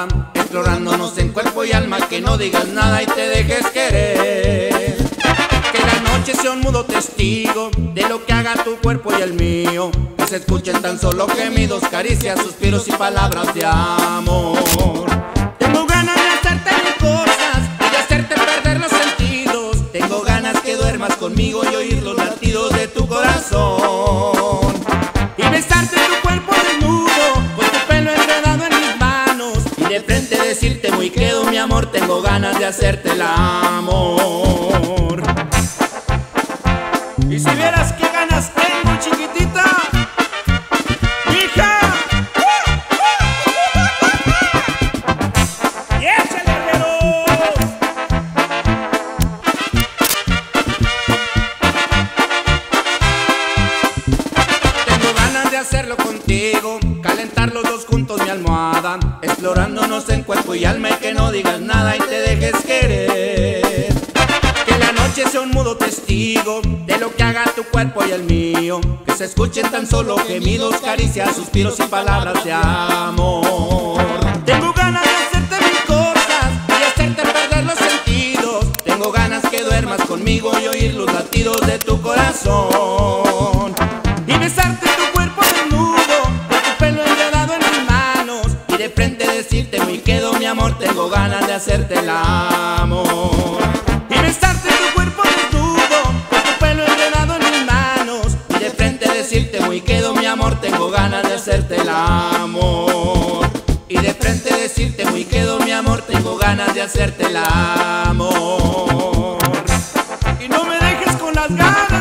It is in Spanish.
almohada, explorándonos en cuerpo y alma, que no digas nada y te dejes querer. Que la noche sea un mudo testigo de lo que haga tu cuerpo y el mío, que se escuchen tan solo gemidos, caricias, suspiros y palabras de amor. Tengo ganas de hacerte mil cosas y de hacerte perder los sentidos. Tengo ganas que duermas conmigo y oír los latidos de tu corazón, y besarte tu cuerpo desnudo, con tu pelo enredado en mis manos, y de frente decirte muy quedo mi amor. Tengo ganas de hacerte el amor. Y si vieras qué ganas tengo, chiquitita, hija. ¡Y échale, herreros! Tengo ganas de hacerlo contigo, calentar los dos juntos mi almohada, explorándonos en cuerpo y alma, y que no digas nada y te dejes querer. Que la noche sea un mudo testigo de lo que haga tu cuerpo y el mío, que se escuchen tan solo gemidos, caricias, suspiros y palabras de amor. Tengo ganas de hacerte mil cosas y de hacerte perder los sentidos. Tengo ganas que duermas conmigo y oír los latidos de tu corazón, y besarte tu cuerpo desnudo, con tu pelo enredado en mis manos, y de frente decirte muy quedo mi amor. Tengo ganas de hacerte el amor, y besarte tu cuerpo desnudo, con tu pelo enredado en mis manos, y de frente decirte muy quedo mi amor. Tengo ganas de hacerte el amor, y de frente decirte muy quedo mi amor. Tengo ganas de hacerte el amor. Y no me dejes con las ganas.